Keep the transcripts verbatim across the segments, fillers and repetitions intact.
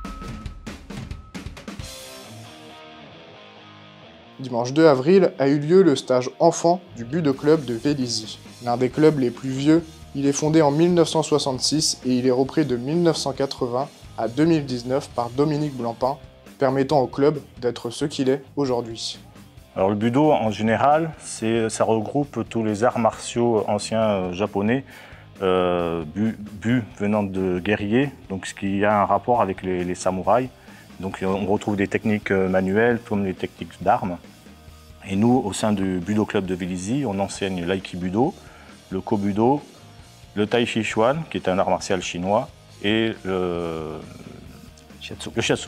Dimanche deux avril a eu lieu le stage enfant du Budo Club de Vélizy. L'un des clubs les plus vieux, il est fondé en mille neuf cent soixante-six et il est repris de mille neuf cent quatre-vingts à deux mille dix-neuf par Dominique Blancpain, permettant au club d'être ce qu'il est aujourd'hui. Alors le Budo en général, ça regroupe tous les arts martiaux anciens japonais, euh, bu, bu venant de guerriers, donc ce qui a un rapport avec les, les samouraïs. Donc on retrouve des techniques manuelles comme les techniques d'armes. Et nous, au sein du Budo Club de Vélizy, on enseigne l'Aikibudo, le Kobudo, le Tai Chi Chuan, qui est un art martial chinois, et le Shiatsu. Le Shiatsu.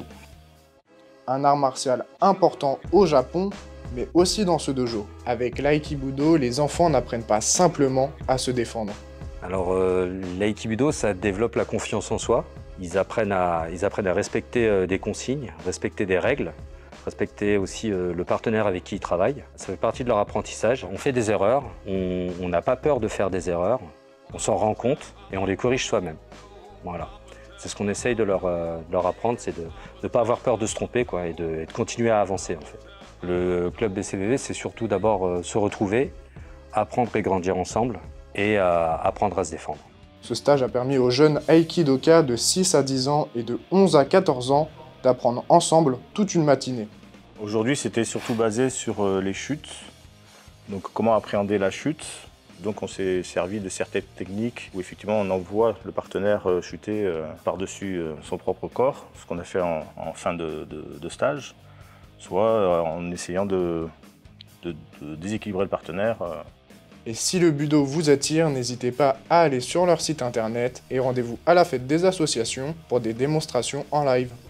Un art martial important au Japon, mais aussi dans ce dojo. Avec l'Aikibudo, les enfants n'apprennent pas simplement à se défendre. Alors euh, l'Aikibudo, ça développe la confiance en soi. Ils apprennent à, ils apprennent à respecter euh, des consignes, respecter des règles, respecter aussi euh, le partenaire avec qui ils travaillent. Ça fait partie de leur apprentissage. On fait des erreurs, on n'a pas peur de faire des erreurs, on s'en rend compte et on les corrige soi-même. Voilà. C'est ce qu'on essaye de leur, euh, de leur apprendre, c'est de ne pas avoir peur de se tromper quoi, et, de, et de continuer à avancer. En fait. Le club B C V V, c'est surtout d'abord euh, se retrouver, apprendre et grandir ensemble et euh, apprendre à se défendre. Ce stage a permis aux jeunes Aikidoka de six à dix ans et de onze à quatorze ans d'apprendre ensemble toute une matinée. Aujourd'hui, c'était surtout basé sur les chutes, donc comment appréhender la chute. Donc on s'est servi de certaines techniques où effectivement on envoie le partenaire chuter par-dessus son propre corps, ce qu'on a fait en, en fin de, de, de stage, soit en essayant de, de, de déséquilibrer le partenaire. Et si le Budo vous attire, n'hésitez pas à aller sur leur site internet et rendez-vous à la fête des associations pour des démonstrations en live.